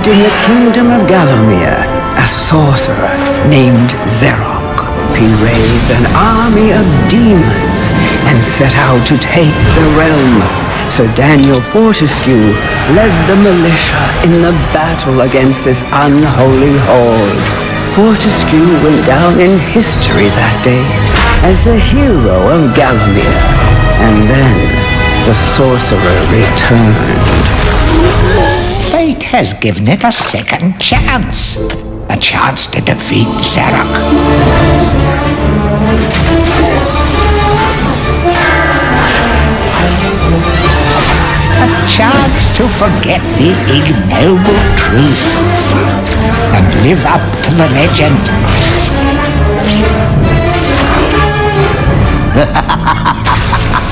lived in the kingdom of Gallowmere a sorcerer named Xerok. He raised an army of demons and set out to take the realm. Sir Daniel Fortescue led the militia in the battle against this unholy horde. Fortescue went down in history that day as the hero of Gallowmere. And then the sorcerer returned. Fate has given it a second chance. A chance to defeat Xerok. A chance to forget the ignoble truth and live up to the legend.